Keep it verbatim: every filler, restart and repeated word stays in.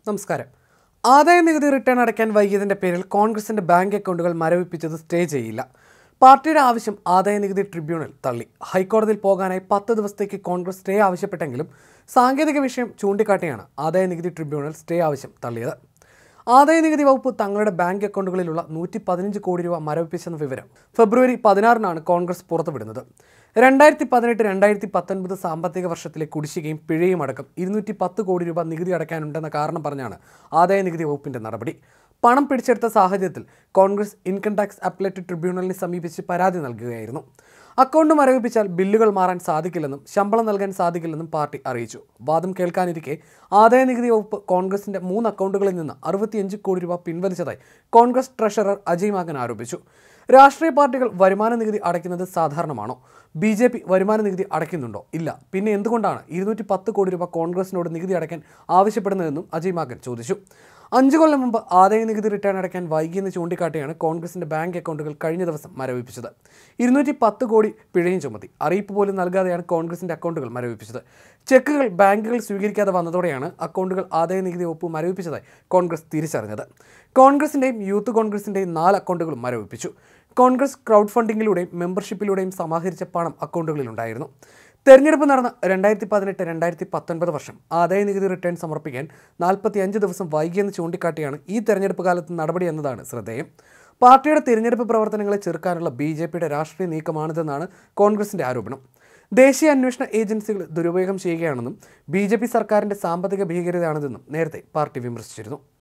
നമസ്കാരം. ആദായ നികുതി റിട്ടേൺ അടയ്ക്കാൻ വൈകിയതിന്റെ പേരിൽ കോൺഗ്രസിന്റെ ബാങ്ക് അക്കൗണ്ടുകൾ മരവിപ്പിച്ചത് സ്റ്റേ ചെയ്യില്ല. പാർട്ടിയുടെ ആവശ്യം ആദായ നികുതി ട്രിബ്യൂണൽ തള്ളി. ഹൈക്കോടതിയിൽ പോകാനായി പത്ത് ദിവസത്തേക്ക് കോൺഗ്രസ് സ്റ്റേ ആവശ്യപ്പെട്ടെങ്കിലും സാങ്കേതിക വിഷയം ചൂണ്ടിക്കാട്ടിയാണ് ആദായ നികുതി ട്രിബ്യൂണൽ സ്റ്റേ ആവശ്യം തള്ളിയത്. ആദായ നികുതി വകുപ്പ് തങ്ങളുടെ ബാങ്ക് അക്കൗണ്ടുകളിലുള്ള നൂറ്റി പതിനഞ്ച് കോടി രൂപ മരവിപ്പിച്ചെന്ന വിവരം ഫെബ്രുവരി പതിനാറിനാണ് കോൺഗ്രസ് പുറത്തുവിടുന്നത്. രണ്ടായിരത്തി പതിനെട്ട് രണ്ടായിരത്തി പത്തൊൻപത് സാമ്പത്തിക വർഷത്തിലെ കുടിശ്ശികയും പിഴയും അടക്കം ഇരുന്നൂറ്റി പത്ത് കോടി രൂപ നികുതി അടയ്ക്കാനുണ്ടെന്ന കാരണം പറഞ്ഞാണ് ആദായ നികുതി വകുപ്പിന്റെ നടപടി. പണം പിടിച്ചെടുത്ത സാഹചര്യത്തിൽ കോൺഗ്രസ് ഇൻകം ടാക്സ് അപ്പലേറ്റ് ട്രിബ്യൂണലിനെ സമീപിച്ച് പരാതി നൽകുകയായിരുന്നു. അക്കൗണ്ട് മരവിപ്പിച്ചാൽ ബില്ലുകൾ മാറാൻ സാധിക്കില്ലെന്നും ശമ്പളം നൽകാൻ സാധിക്കില്ലെന്നും പാർട്ടി അറിയിച്ചു. വാദം കേൾക്കാനിരിക്കെ ആദായ നികുതി വകുപ്പ് കോൺഗ്രസിന്റെ മൂന്ന് അക്കൗണ്ടുകളിൽ നിന്ന് അറുപത്തിയഞ്ച് കോടി രൂപ പിൻവലിച്ചതായി കോൺഗ്രസ് ട്രഷറർ അജയ് മാക്കൻ ആരോപിച്ചു. രാഷ്ട്രീയ പാർട്ടികൾ വരുമാന നികുതി അടയ്ക്കുന്നത് സാധാരണമാണോ? ബി ജെ പി വരുമാന നികുതി അടയ്ക്കുന്നുണ്ടോ? ഇല്ല. പിന്നെ എന്തുകൊണ്ടാണ് ഇരുന്നൂറ്റി പത്ത് കോടി രൂപ കോൺഗ്രസിനോട് നികുതി അടയ്ക്കാൻ ആവശ്യപ്പെടുന്നതെന്നും അജയ് മാക്കൻ ചോദിച്ചു. അഞ്ചു കൊല്ലം മുമ്പ് ആദായ നികുതി റിട്ടേൺ അടയ്ക്കാൻ വൈകിയെന്ന് ചൂണ്ടിക്കാട്ടിയാണ് കോൺഗ്രസിന്റെ ബാങ്ക് അക്കൗണ്ടുകൾ കഴിഞ്ഞ ദിവസം മരവിപ്പിച്ചത്. ഇരുന്നൂറ്റി പത്ത് കോടി പിഴയും ചുമത്തി. അറിയിപ്പ് പോലും നൽകാതെയാണ് കോൺഗ്രസിന്റെ അക്കൗണ്ടുകൾ മരവിപ്പിച്ചത്. ചെക്കുകൾ ബാങ്കുകൾ സ്വീകരിക്കാതെ വന്നതോടെയാണ് അക്കൗണ്ടുകൾ ആദായ നികുതി വകുപ്പ് മരവിപ്പിച്ചതായി കോൺഗ്രസ് തിരിച്ചറിഞ്ഞത്. കോൺഗ്രസിന്റെയും യൂത്ത് കോൺഗ്രസിന്റെയും നാല് അക്കൗണ്ടുകളും മരവിപ്പിച്ചു. കോൺഗ്രസ് ക്രൗഡ് ഫണ്ടിങ്ങിലൂടെയും മെമ്പർഷിപ്പിലൂടെയും സമാഹരിച്ച പണം അക്കൗണ്ടുകളിലുണ്ടായിരുന്നു. തെരഞ്ഞെടുപ്പ് നടന്ന രണ്ടായിരത്തി പതിനെട്ട് രണ്ടായിരത്തി പത്തൊൻപത് വർഷം ആദായ നികുതി റിട്ടേൺ സമർപ്പിക്കാൻ നാൽപ്പത്തി അഞ്ച് ദിവസം വൈകിയെന്ന് ചൂണ്ടിക്കാട്ടിയാണ് ഈ തെരഞ്ഞെടുപ്പ് കാലത്ത് നടപടി എന്നതാണ് ശ്രദ്ധേയം. പാർട്ടിയുടെ തിരഞ്ഞെടുപ്പ് പ്രവർത്തനങ്ങളെ ചെറുക്കാനുള്ള ബി ജെ പിയുടെ രാഷ്ട്രീയ നീക്കമാണിതെന്നാണ് കോൺഗ്രസിന്റെ ആരോപണം. ദേശീയ അന്വേഷണ ഏജൻസികൾ ദുരുപയോഗം ചെയ്യുകയാണെന്നും ബി ജെ പി സർക്കാരിന്റെ സാമ്പത്തിക ഭീകരതയാണിതെന്നും നേരത്തെ പാർട്ടി വിമർശിച്ചിരുന്നു.